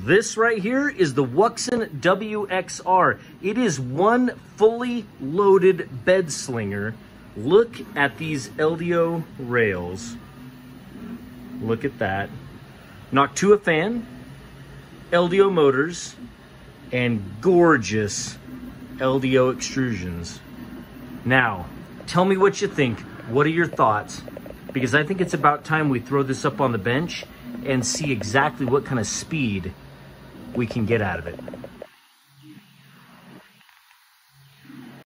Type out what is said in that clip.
This right here is the Wuxn WXR. It is one fully loaded bed slinger. Look at these LDO rails. Look at that. Noctua fan, LDO motors, and gorgeous LDO extrusions. Now, tell me what you think. What are your thoughts? Because I think it's about time we throw this up on the bench and see exactly what kind of speed we can get out of it.